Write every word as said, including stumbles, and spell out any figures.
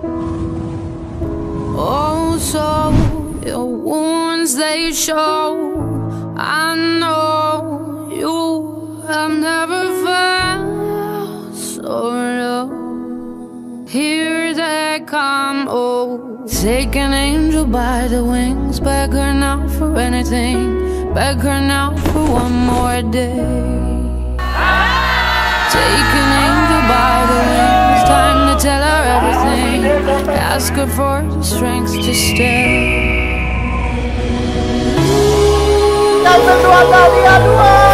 Oh, so your wounds they show. I know you have never felt so low. Here they come, oh, take an angel by the wings. Beg her now for anything. Beg her now for one more day. Take an angel by the wings. Time to tell her everything. Ask her for the strength to stay. Yang kedua kali, aduh.